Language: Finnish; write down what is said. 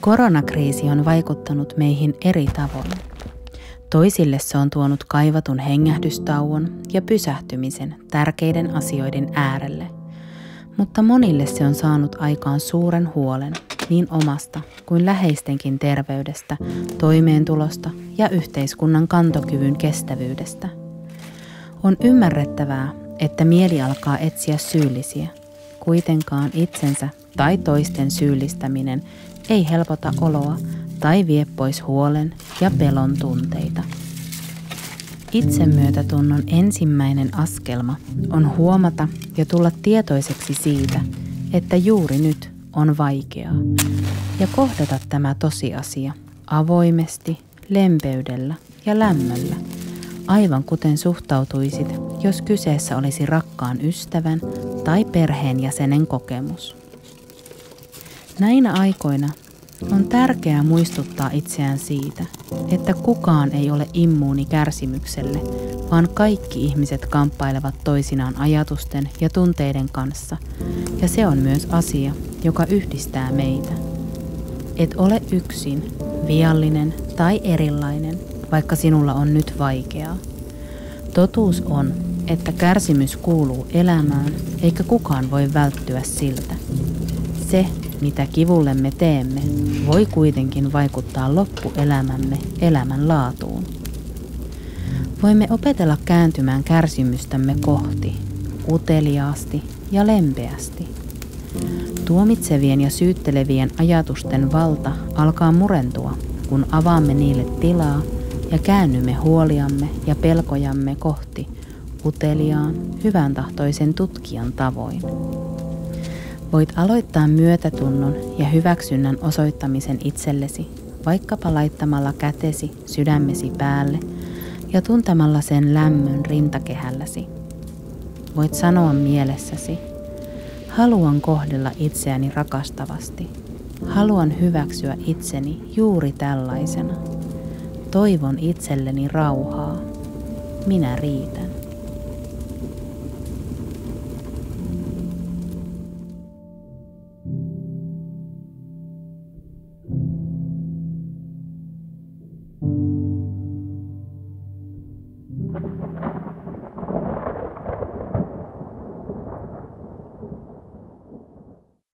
Koronakriisi on vaikuttanut meihin eri tavoin. Toisille se on tuonut kaivatun hengähdystauon ja pysähtymisen tärkeiden asioiden äärelle, mutta monille se on saanut aikaan suuren huolen niin omasta kuin läheistenkin terveydestä, toimeentulosta ja yhteiskunnan kantokyvyn kestävyydestä. On ymmärrettävää, että mieli alkaa etsiä syyllisiä. Kuitenkaan itsensä tai toisten syyllistäminen ei helpota oloa tai vie pois huolen ja pelon tunteita. Itsemyötätunnon ensimmäinen askelma on huomata ja tulla tietoiseksi siitä, että juuri nyt on vaikeaa, ja kohdata tämä tosiasia avoimesti, lempeydellä ja lämmöllä, aivan kuten suhtautuisit, jos kyseessä olisi rakkaan ystävän tai perheenjäsenen kokemus. Näinä aikoina on tärkeää muistuttaa itseään siitä, että kukaan ei ole immuuni kärsimykselle, vaan kaikki ihmiset kamppailevat toisinaan ajatusten ja tunteiden kanssa, ja se on myös asia, joka yhdistää meitä. Et ole yksin, viallinen tai erilainen, vaikka sinulla on nyt vaikeaa. Totuus on, että kärsimys kuuluu elämään, eikä kukaan voi välttyä siltä. Se, mitä kivullemme teemme, voi kuitenkin vaikuttaa loppuelämämme elämänlaatuun. Voimme opetella kääntymään kärsimystämme kohti, uteliaasti ja lempeästi. Tuomitsevien ja syyttelevien ajatusten valta alkaa murentua, kun avaamme niille tilaa ja käännymme huoliamme ja pelkojamme kohti uteliaan, hyväntahtoisen tutkijan tavoin. Voit aloittaa myötätunnon ja hyväksynnän osoittamisen itsellesi, vaikkapa laittamalla kätesi sydämesi päälle ja tuntemalla sen lämmön rintakehälläsi. Voit sanoa mielessäsi, haluan kohdella itseäni rakastavasti. Haluan hyväksyä itseni juuri tällaisena. Toivon itselleni rauhaa. Minä riitän.